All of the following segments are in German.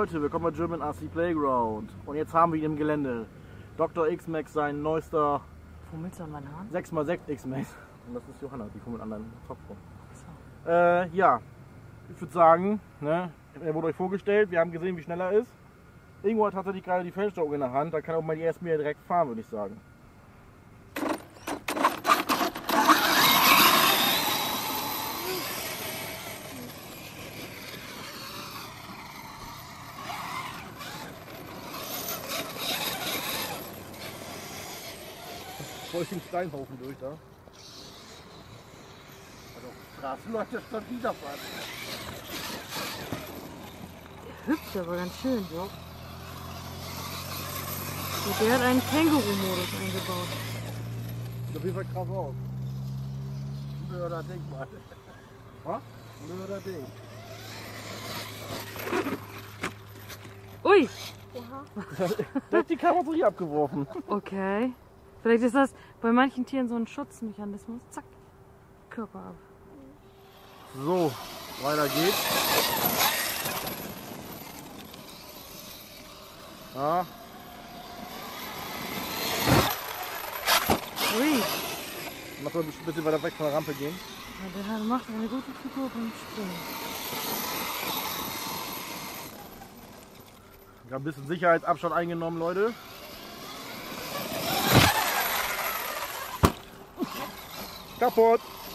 Leute, willkommen bei German RC Playground. Und jetzt haben wir ihn im Gelände. Dr. X-Max, sein neuester Fummelt an meinen Haaren? 6x6 X-Max. Und das ist Johanna, die fummelt an deinem Topf rum. So. Ja, ich würde sagen, ne, er wurde euch vorgestellt, wir haben gesehen, wie schnell er ist. Ingo hat tatsächlich gerade die Feldsteuerung in der Hand, da kann er auch mal die ersten Meter direkt fahren, würde ich sagen. Voll den Steinhaufen durch da. Also auf Straßen läuft der statt wieder fahren. Hübsch, aber ganz schön. Ja. So, der hat einen Känguru-Modus eingebaut. Sieht auf jeden Fall krass aus. Blöder Ding, Mann. Was? Blöder Ding. Ui! Der hat die Karosserie abgeworfen. Okay. Vielleicht ist das bei manchen Tieren so ein Schutzmechanismus. Zack. Körper ab. So, weiter geht's. Ja. Ui! Mach mal ein bisschen weiter weg von der Rampe gehen. Ja, der macht eine gute Figur beim Springen. Wir haben ein bisschen Sicherheitsabstand eingenommen, Leute. Kaputt!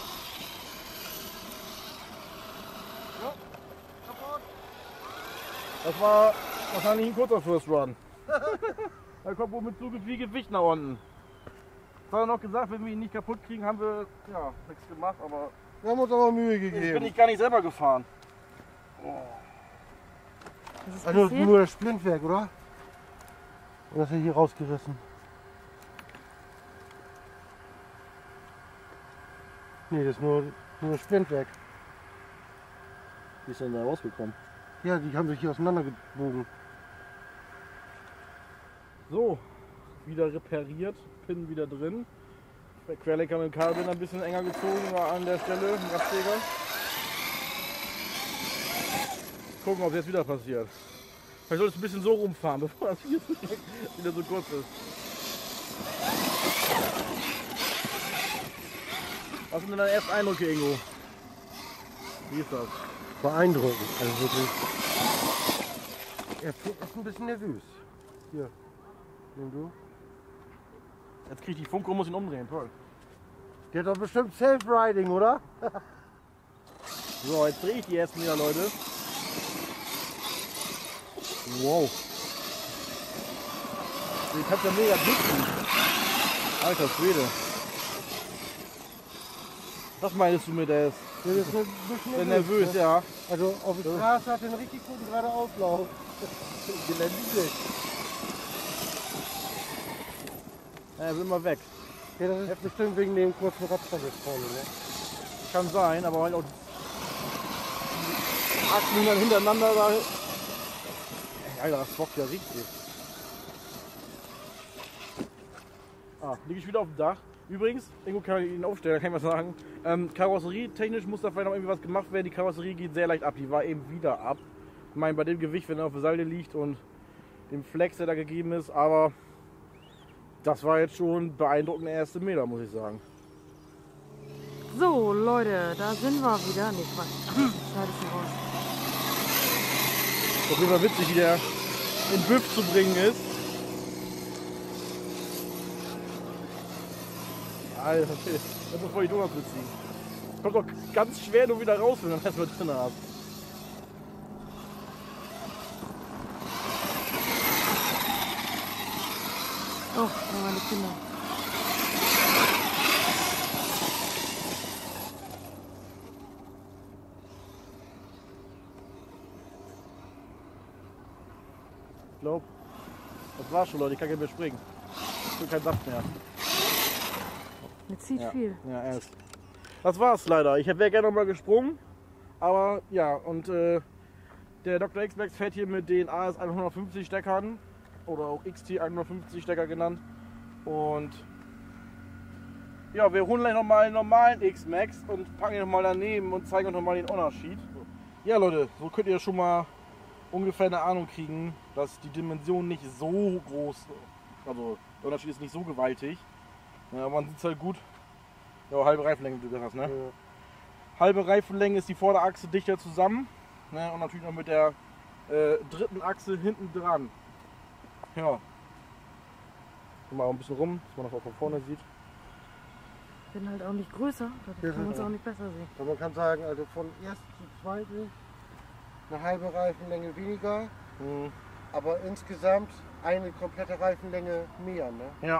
Ja, kaputt! Das war wahrscheinlich ein kurzer First Run. Da kommt wohl mit so viel Gewicht nach unten. Das hat er noch gesagt, wenn wir ihn nicht kaputt kriegen, haben wir ja nichts gemacht, aber Wir haben uns aber Mühe ich bin gegeben. nicht gar nicht selber gefahren. Oh. Was ist Also passiert? nur das Splintwerk, oder? Oder ist er hier rausgerissen? Nee, das ist nur das Splintwerk. Wie ist denn da rausgekommen? Ja, die haben sich hier auseinandergebogen. So, wieder repariert, Pin wieder drin. Der Querlenker mit dem Kabel ein bisschen enger gezogen war an der Stelle, im Radträger. Gucken, ob es jetzt wieder passiert. Vielleicht solltest du ein bisschen so rumfahren, bevor das hier wieder so kurz ist. Was sind denn deine ersten Eindrücke, Ingo? Wie ist das? Beeindruckend, also wirklich. Er ist ein bisschen nervös. Hier, nimm du. Jetzt krieg ich die Funke und muss ihn umdrehen, toll. Der hat doch bestimmt Self-Riding, oder? So, jetzt drehe ich die ersten wieder, Leute. Wow. Ich hab's ja mega blitzen. Alter Schwede. Was meinst du mit der ist? Der ist ein bisschen Nervös, ne? ja. Also auf der Straße hat er einen richtig guten Geradeauslauf. Geländig. Er will mal weg. Ja, das ist bestimmt wegen dem kurzen Radverschluss vorne, ne? Kann sein, aber halt auch 8 Minuten hintereinander da. Alter, das bockt ja richtig. Liege ich wieder auf dem Dach. Übrigens, Ingo kann ich ihn aufstellen, kann ich mal sagen. Karosserietechnisch muss da vielleicht noch irgendwie was gemacht werden. Die Karosserie geht sehr leicht ab, die war eben wieder ab. Ich meine, bei dem Gewicht, wenn er auf der Seite liegt und dem Flex, der da gegeben ist, aber das war jetzt schon beeindruckende erste Meter, muss ich sagen. So, Leute, da sind wir wieder. Nee, Quatsch. Schneide ich raus. Auf jeden Fall witzig, wie der in Büff zu bringen ist. Alter, das ist voll die Donuts beziehen. Kommt doch ganz schwer nur wieder raus, wenn du das erstmal drin hast. Oh, da waren die Kinder. Ich glaube, das war's schon, Leute. Ich kann nicht mehr springen. Ich will keinen Saft mehr. Jetzt zieht Ja. viel. Ja, erst. Das war's leider. Ich wäre gerne noch mal gesprungen. Aber ja, und der Dr. X-Max fährt hier mit den AS 150 Steckern. Oder auch XT 150 Stecker genannt. Und ja, wir holen gleich nochmal einen normalen X-Max und packen ihn nochmal daneben und zeigen euch nochmal den Unterschied. Ja Leute, so könnt ihr schon mal ungefähr eine Ahnung kriegen, dass die Dimension nicht so groß, also der Unterschied ist nicht so gewaltig. Ja, aber man sieht es halt gut. Ja, halbe Reifenlänge, wie du gesagt hast, ne? Ja. Halbe Reifenlänge ist die Vorderachse dichter zusammen, ne? Und natürlich noch mit der dritten Achse hinten dran. Ja. Guck mal ein bisschen rum, dass man das auch von vorne sieht. Ich bin halt auch nicht größer, dadurch kann man es auch nicht besser sehen. Und man kann sagen, also von ersten zu zweiten eine halbe Reifenlänge weniger, Mhm. aber insgesamt eine komplette Reifenlänge mehr. Ne? Ja.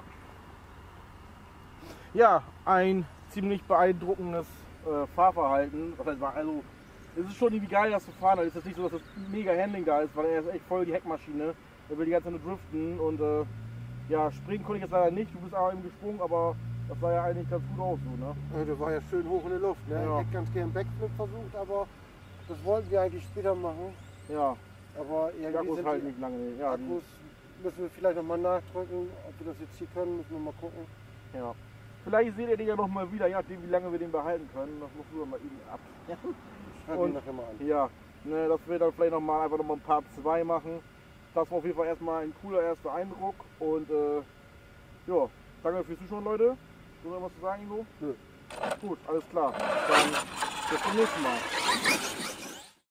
Ja, ein ziemlich beeindruckendes Fahrverhalten. Das heißt, also, es ist schon irgendwie geil, das zu fahren. Es ist jetzt nicht so, dass das mega Handling da ist, weil er ist echt voll die Heckmaschine. Er will die ganze Zeit nur driften und ja, springen konnte ich jetzt leider nicht. Du bist aber eben gesprungen, aber das sah ja eigentlich ganz gut aus. So, ne? Ja, der war ja schön hoch in der Luft. Ne? Ja. Ich hätte ganz gerne einen Backflip versucht, aber das wollten wir eigentlich später machen. Ja, Aber die irgendwie Akkus sind halt die nicht lange. Ja, Akkus müssen wir vielleicht nochmal nachdrücken. Ob wir das jetzt hier können, müssen wir mal gucken. ja. Vielleicht seht ihr den ja noch mal wieder, je nachdem wie lange wir den behalten können. Das musst du dann mal eben abklären. Schreiben Und- wir nachher mal an. Ja, ne, dass wir dann vielleicht noch mal einfach noch mal ein Part 2 machen. Das war auf jeden Fall erstmal ein cooler erster Eindruck. Und ja, danke fürs Zuschauen, Leute. Du noch was zu sagen, Ingo? Nö. Gut, alles klar. Dann bis zum nächsten Mal.